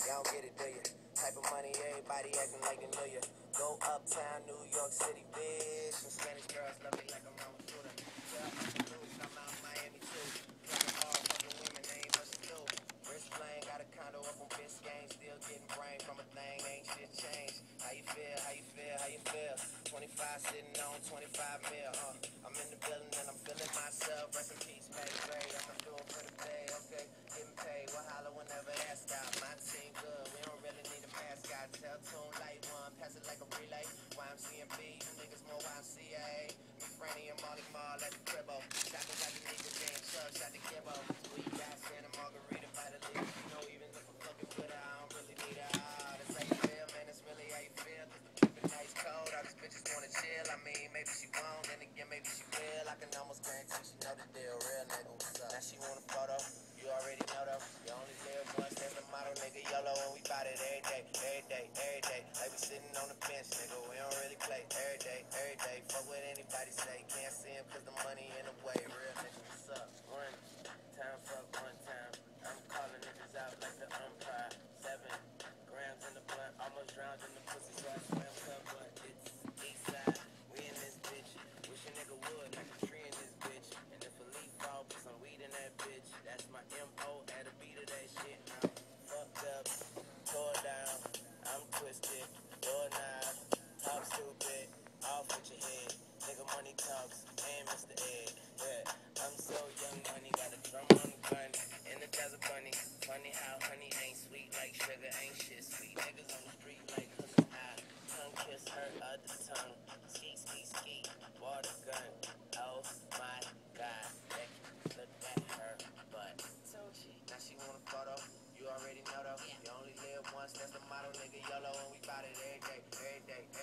Y'all don't get it, do you? Type of money, everybody acting like they know you. Go uptown, New York City, bitch. And Spanish girls love me like I'm wrong with them. Tell Uncle Luke I'm out in Miami too. Fucking all fucking women, they ain't much to do. Wrist playing, got a condo up on Biscayne. Still getting brain from a thing, ain't shit changed. How you feel, how you feel, how you feel? 25 sitting on 25 mil, I'm in the building and I'm feeling myself. Rest in peace, baby. I'ma do it for the day, okay? Getting paid, we'll holler whenever that stop. My team good, we don't really need a mascot. Tell Tune Light One, pass it like a relay. YMCMB, you niggas more YMCA. Me, Franny, and Molly Mall at the cribbo. Shotgun got the niggas game, Chubb, shot the Gibbo. We got Santa Margarita by the leaf. You know, even if I'm fucking with her, I don't really need her. That's how you feel, man, that's really how you feel. Keep it nice cold, all these bitches wanna chill. I mean, maybe she won't, then again, maybe she will. I can almost guarantee she know the deal, real nigga, what's up? Now she want a photo, you already know though. You only live once, that's the motto, nigga. YOLO, and we bout it every day, every day, every day. Like we sitting on the bench, nigga, we don't really play every day, every day. Fuck what anybody say, can't see him cause the money in the way, real nigga, what's up? One time, fuck one time. I'm calling niggas out like the umpire. 7 grams in the blunt, almost drowned in the pussy, so I swam some, but it's east side. We in this bitch. Wish a nigga would like a tree in this bitch. And if a leaf fall, put some weed in that bitch. That's my MO at a beat of that shit. I'm fucked up, tore down. I'm twisted, doorknob, talk stupid, off with your head. Nigga money talks, and Mr. Ed. Yeah, I'm so young money, got a drum on the gun. In the desert bunny. Funny how honey ain't sweet like sugar, ain't shit sweet. Niggas on the street like hook eye. Tongue kiss her other tongue. Ski, ski, ski. Water gun. Oh my god. Look at her butt. So cheap. Now she want a photo. You already know though. Yeah. You only live once, that's the motto, nigga. YOLO, and we bout it every day, every day,